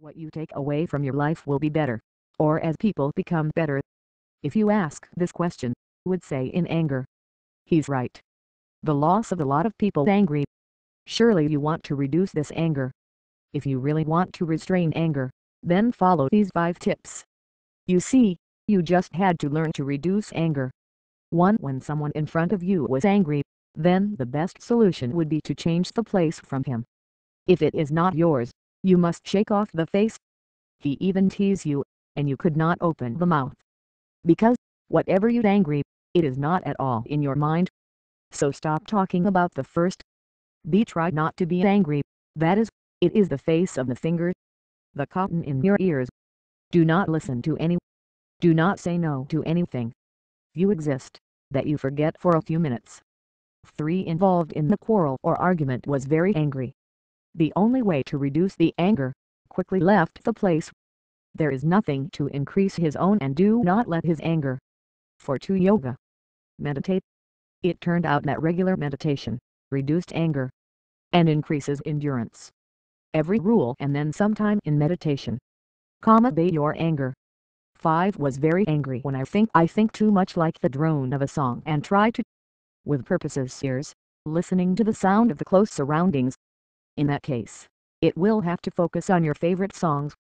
What you take away from your life will be better, or as people become better. If you ask this question, would say in anger. He's right. The loss of a lot of people angry. Surely you want to reduce this anger. If you really want to restrain anger, then follow these 5 tips. You see, you just had to learn to reduce anger. 1. When someone in front of you was angry, then the best solution would be to change the place from him. If it is not yours, you must shake off the face. He even tease you, and you could not open the mouth. Because, whatever you'd angry, it is not at all in your mind. So stop talking about the first. Try not to be angry, that is, it is the face of the finger. The cotton in your ears. Do not listen to any. Do not say no to anything. You exist, that you forget for a few minutes. 3. Involved in the quarrel or argument was very angry. The only way to reduce the anger, quickly left the place. There is nothing to increase his own, and do not let his anger. 4. To yoga. Meditate. It turned out that regular meditation reduced anger and increases endurance. Every rule and then some time in meditation. Abate your anger. 5. Was very angry when I think too much like the drone of a song and try to, with purposes ears, listening to the sound of the close surroundings. In that case, it will have to focus on your favorite songs,